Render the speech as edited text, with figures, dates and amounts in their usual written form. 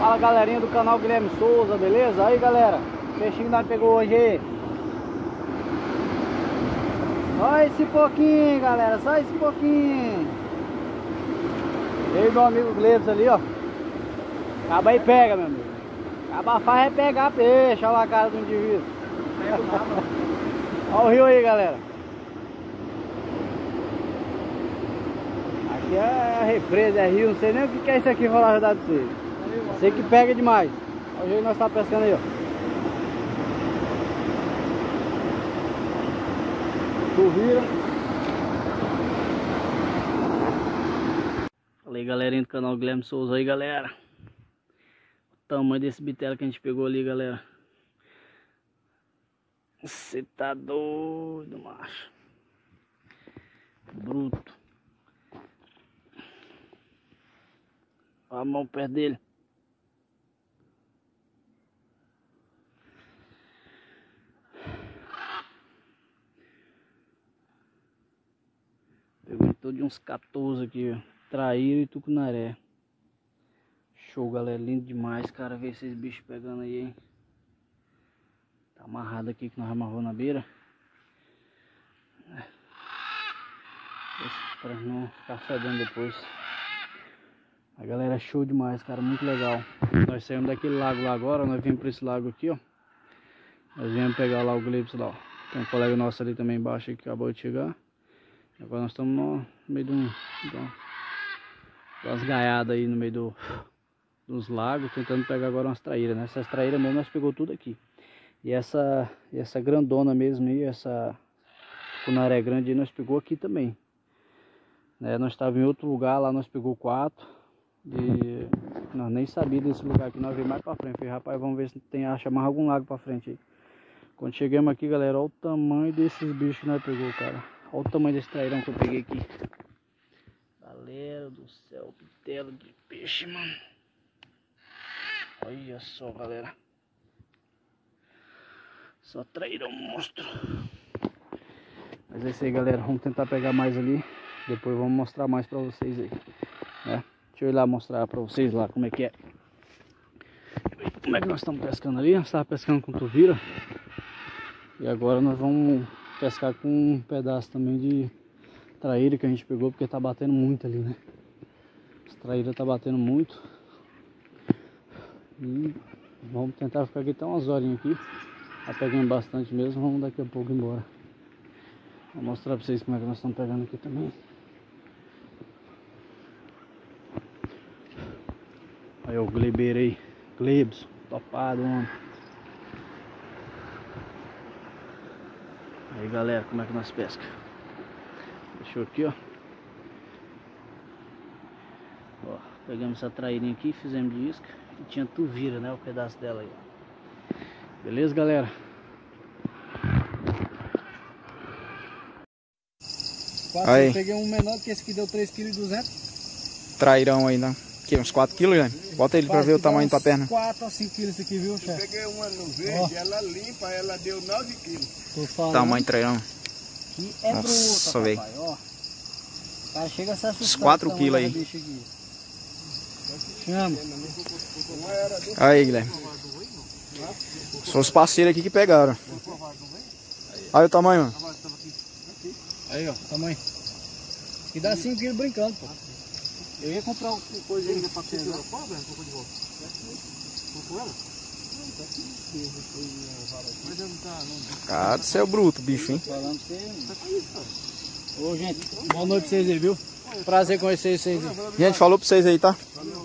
Fala galerinha do canal Guilherme Souza, beleza? Aí galera, o peixinho que nós pegou hoje aí. Só esse pouquinho galera, só esse pouquinho. Veio meu amigo Glebs ali, ó. Acaba aí pega, meu amigo. Acaba faz é pegar peixe, olha lá a cara do indivíduo. Olha o rio aí galera. Aqui é represa, é rio, não sei nem o que é isso aqui, vou lá ajudar pra vocês. Sei que pega demais. Olha o jeito que nós estamos pescando aí, ó. Tu vira. Fala aí galerinha do canal Guilherme Souza aí galera. O tamanho desse bitelo que a gente pegou ali galera. Você tá doido, macho. Bruto. Olha a mão perto dele. Pegou em todo de uns 14 aqui, ó. Traíra e tucunaré. Show, galera. Lindo demais, cara. Ver esses bichos pegando aí, hein. Tá amarrado aqui que nós amarrou na beira. Pra não ficar fedendo depois. A galera, show demais, cara. Muito legal. Nós saímos daquele lago lá agora. Nós viemos pra esse lago aqui, ó. Nós viemos pegar lá o Glebs lá, ó. Tem um colega nosso ali também embaixo que acabou de chegar. Agora nós estamos no meio de umas gaiadas aí no meio dos lagos, tentando pegar agora umas traíras, né? Essas traíras mesmo nós pegou tudo aqui. E essa grandona mesmo aí, essa cunaré grande aí nós pegou aqui também. Né? Nós estávamos em outro lugar, lá nós pegou 4. E nós nem sabíamos desse lugar aqui, nós veio mais pra frente. Falei, rapaz, vamos ver se acha mais algum lago pra frente aí. Quando chegamos aqui, galera, olha o tamanho desses bichos que nós pegou, cara. Olha o tamanho desse trairão que eu peguei aqui. Galera do céu, que tela de peixe, mano. Olha só, galera. Só trairão monstro. Mas é isso aí, galera. Vamos tentar pegar mais ali. Depois vamos mostrar mais pra vocês aí, né? Deixa eu ir lá mostrar pra vocês lá como é que é. Como é que nós estamos pescando ali. Nós estávamos pescando com tuvira. E agora nós vamos pescar com um pedaço também de traíra que a gente pegou, porque tá batendo muito ali, né? Essa traíra tá batendo muito. E vamos tentar ficar aqui até umas horinhas aqui. Tá pegando bastante mesmo, vamos daqui a pouco embora. Vou mostrar pra vocês como é que nós estamos pegando aqui também. Olha o Gleber aí, Glebs, topado, mano. Aí galera, como é que nós pesca? Deixou aqui, ó. Ó, pegamos essa traírinha aqui, fizemos de isca. E tinha tuvira, né? O pedaço dela aí, ó. Beleza, galera? Aí. Eu peguei um menor que esse aqui deu 3,2 kg. Trairão aí, né? Que, uns 4 kg, né? Bota ele pra ver o tamanho da perna. 4 a 5 kg esse aqui, viu, chefe? Eu peguei uma no verde, ela limpa, ela deu 9 kg. Tamanho trairão. Que é nossa, velho. Ó. O cara chega a se assustar. Uns 4 kg aí. Chama. Aí, Guilherme. São os parceiros aqui que pegaram. Olha o tamanho, mano. Aí, ó, tamanho. E dá 5 kg brincando, pô. Eu ia comprar uma coisa ainda pra pesar. Cara, você é bruto, bicho, hein? Falando pra você. Ô, gente, boa noite pra vocês aí, viu? Prazer conhecer vocês aí. Gente, falou pra vocês aí, tá?